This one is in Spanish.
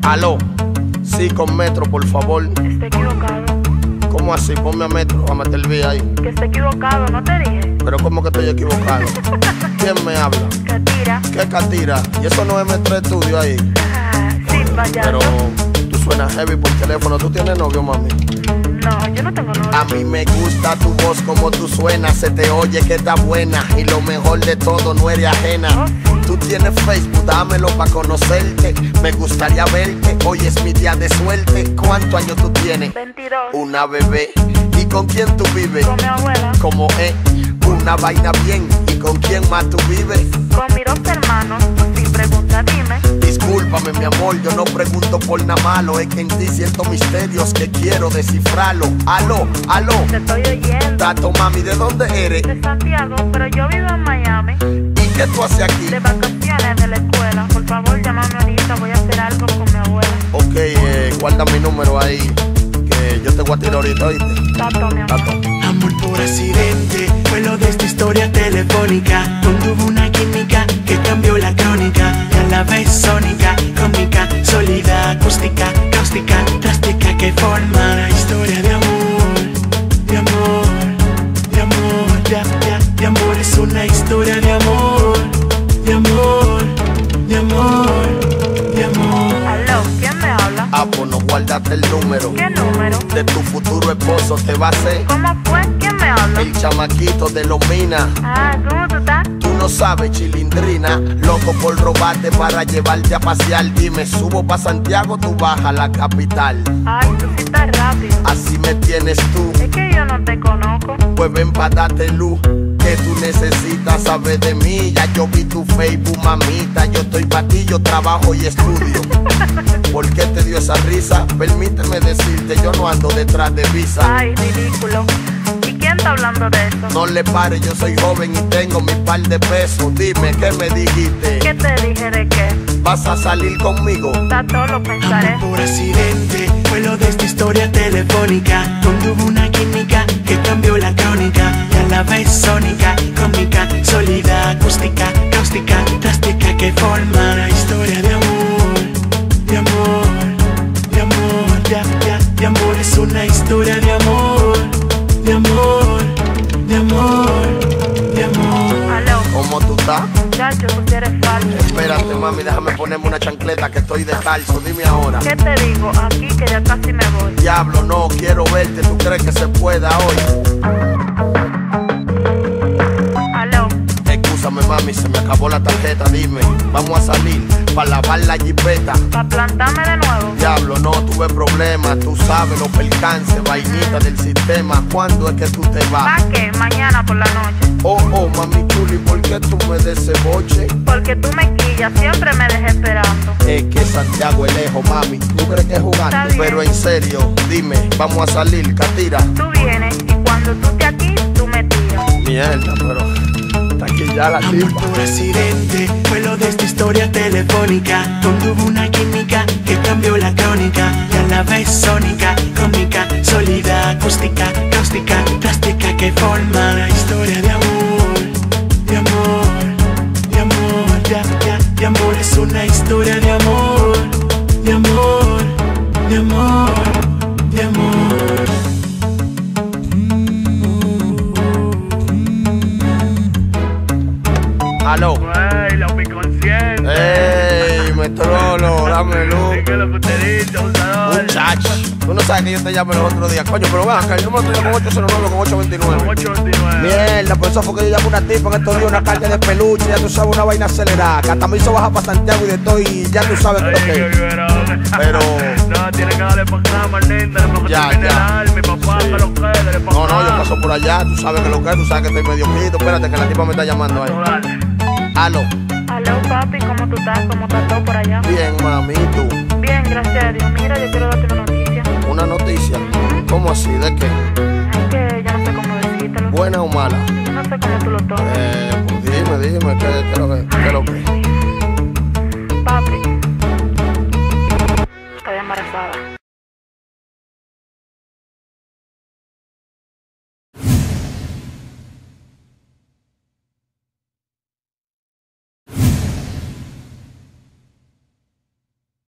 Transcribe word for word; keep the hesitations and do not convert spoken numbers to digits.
Aló, sí, con Metro, por favor. Está equivocado. ¿Cómo así? Ponme a Metro, a meter el vía ahí. Que está equivocado, ¿no te dije? Pero ¿cómo que estoy equivocado? ¿Quién me habla? Catira. ¿Qué Catira? ¿Y eso no es Metro Estudio ahí? Ah, sí, vaya. Pero tú suenas heavy por teléfono. ¿Tú tienes novio, mami? No, yo no tengo novio. A mí me gusta tu voz, como tú suenas. Se te oye que está buena. Y lo mejor de todo, no eres ajena. Oh, sí. Tú tienes Facebook, dámelo pa' conocerte. Me gustaría verte, hoy es mi día de suerte. ¿Cuántos años tú tienes? veintidós. Una bebé. ¿Y con quién tú vives? Con mi abuela. Como es una vaina bien. ¿Y con quién más tú vives? Con mis dos hermanos. Sin pregunta, dime. Discúlpame, mi amor, yo no pregunto por nada malo. Es que en ti siento misterios que quiero descifrarlo. Aló, aló. Te estoy oyendo. Tato, mami, ¿de dónde eres? De Santiago, pero yo vivo en Miami. ¿Y qué tú haces aquí? De vacaciones de la escuela. Por favor, llámame ahorita. Voy a hacer algo con mi abuela. Ok, eh, guarda mi número ahí, que yo te voy a tirar ahorita, ¿oíste? Tato, mi amor. Tato. Amor por accidente, fue lo de esta historia telefónica, donde hubo una química que cambió la crónica, y a la vez sónica, cómica, sólida, acústica, cáustica, drástica, que forma una historia de amor, de amor, de amor, de, de, de amor, es una historia de amor, de amor, de amor, de amor. Aló, ¿quién me habla? Ah, pues no guardaste el número ¿Qué número? de tu futuro esposo, te va a hacer ¿Cómo fue? ¿Quién me habla? el chamaquito de los minas. Ah, ¿cómo tú estás? Tú no sabes, chilindrina, loco por robarte para llevarte a pasear. Dime, subo pa' Santiago, tú bajas a la capital. Ay, tú sí estás rápido. Así me tienes tú, Es que yo no te conozco. pues ven pa' darte luz. Que tú necesitas saber de mí. Ya yo vi tu Facebook, mamita. Yo estoy pa' ti, yo trabajo y estudio. ¿Por qué te dio esa risa? Permíteme decirte, yo no ando detrás de visa. Ay, ridículo. ¿Y quién está hablando de eso? No le pares, yo soy joven y tengo mi par de pesos. Dime, ¿qué me dijiste? ¿Qué te dije de qué? ¿Vas a salir conmigo? Tato, lo pensaré. Amor por accidente, fue lo de esta historia telefónica, donde hubo una química que cambió la crónica, y a la vez sónica, cómica, sólida, acústica, cáustica, drástica, que forma una historia de amor, de amor, de amor, de, de, de amor, es una historia de amor, de amor, de amor, de amor. Aló, ¿Cómo tú estás? chacho, tú sí eres falso. Espérate, mami, déjame ponerme una chancleta que estoy descalzo. Dime ahora. ¿Qué te digo? Aquí que ya casi me voy. Diablo, no quiero verte. ¿Tú crees que se pueda hoy? Aló, Excúsame, mami, se me acabó la tarjeta. Dime, vamos a salir para lavar la jipeta. ¿pa' plantarme de nuevo? Diablo, no tuve problemas. Tú sabes los percances, vainita del sistema. ¿Cuándo es que tú te vas? ¿Pa' qué? Mañana por la noche. Oh, oh, mami chuli, ¿por qué tú me des ese boche? Porque tú me quillas, siempre me dejé esperando. Es que Santiago es lejos, mami. ¿Tú crees que es jugando? Está bien. Pero en serio, dime, vamos a salir, Catira. Tú vienes y cuando tú estés aquí, tú me tiras. Mierda, pero está aquí ya la Amor tipa. por accidente, fue lo de esta historia telefónica, donde hubo una química que cambió la crónica, y a la vez sónica, cómica, sólida, acústica, cáustica, drástica, que forma una historia de amor, de amor, de amor, de, de, de amor, es una historia de amor, de amor, de amor, de amor. Aló. Ey, la consciente. Ey, me trolo, dame luz. ¿Qué es lo que te dice, abusador? Muchacho, tú no sabes que yo te llamé los otros días. Coño, pero ven acá, el número tuyo con ocho cero nueve con ocho veintinueve. ocho veintinueve. Mierda, por eso fue que yo llamé a una tipa en estos días, una carne de peluche, ya tú sabes, una vaina acelerada. Que hasta me hizo bajar para Santiago y de todo, y ya tú sabes Ay, lo que qué es. liberón. Pero- No, tienes que darle pa' acá, Marlinda. Porque Ya, tú tienes ya. el alma, mi papá, Sí. que lo que, dale pa' No, no, yo acá. paso por allá, tú sabes que lo que es, tú sabes que estoy medio quito. Espérate, que la tipa me está llamando ahí. No, dale. Aló, Aló, papi, ¿cómo tú estás? ¿Cómo está todo por allá? bien, mami, ¿y tú? Bien, gracias a Dios. Mira, yo quiero darte una noticia. ¿Una noticia? ¿Cómo así? ¿De qué? Es que yo no sé cómo decírtelo. ¿Buena o mala? Yo no sé cómo tú lo tomas. Eh, pues dime, dime, ¿qué, qué es lo que? ¿Qué es lo que? Papi, estoy embarazada.